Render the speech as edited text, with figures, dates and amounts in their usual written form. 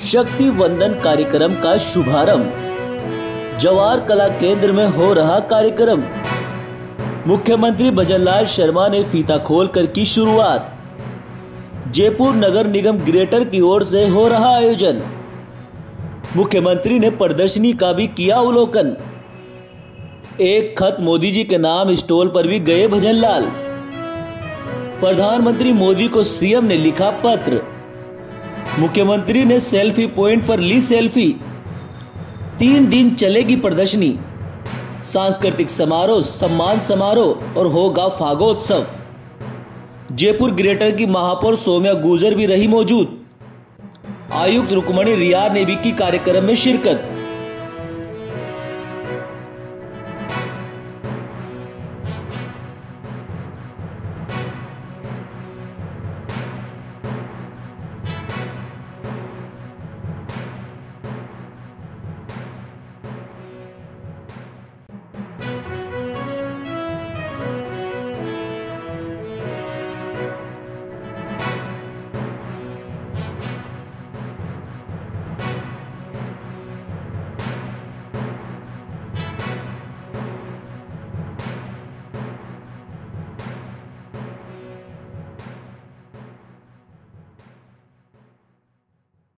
शक्ति वंदन कार्यक्रम का शुभारंभ। जवाहर कला केंद्र में हो रहा कार्यक्रम। मुख्यमंत्री भजनलाल शर्मा ने फीता खोलकर की शुरुआत। जयपुर नगर निगम ग्रेटर की ओर से हो रहा आयोजन। मुख्यमंत्री ने प्रदर्शनी का भी किया अवलोकन। एक खत मोदी जी के नाम स्टॉल पर भी गए भजनलाल। प्रधानमंत्री मोदी को सीएम ने लिखा पत्र। मुख्यमंत्री ने सेल्फी पॉइंट पर ली सेल्फी। 3 दिन चलेगी प्रदर्शनी। सांस्कृतिक समारोह, सम्मान समारोह और होगा फागोत्सव। जयपुर ग्रेटर की महापौर सौम्या गुर्जर भी रही मौजूद। आयुक्त रुक्मणी रियार ने भी की कार्यक्रम में शिरकत।